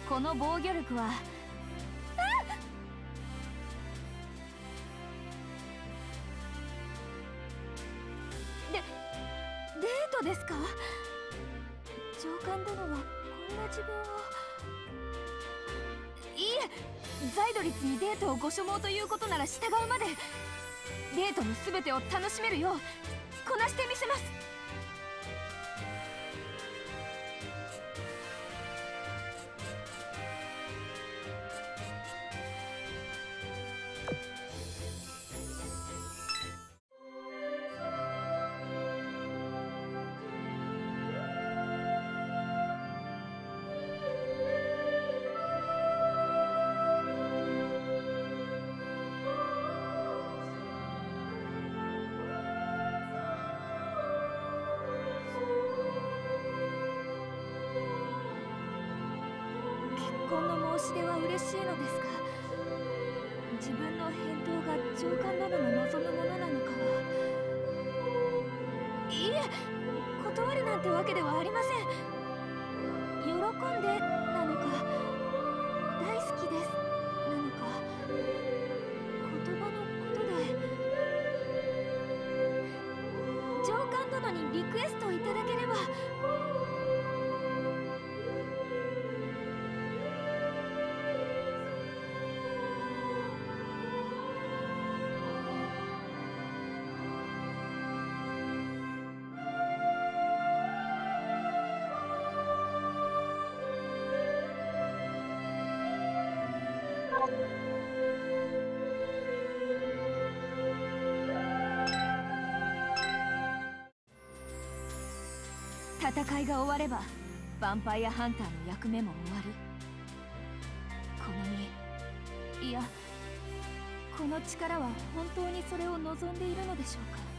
この防御力は。デートですか？上官殿はこんな自分を。いいえ、ザイドリツにデートをご所望ということなら従うまで。デートの全てを楽しめるようこなしてみせます。結婚の申し出は嬉しいのですが、自分の返答が上官殿の望むものなのかは。いいえ、断るなんてわけではありません。喜んでなのか、大好きですなのか、言葉のことで上官殿にリクエストいただければ。戦いが終わればヴァンパイアハンターの役目も終わる。この身、いやこの力は本当にそれを望んでいるのでしょうか。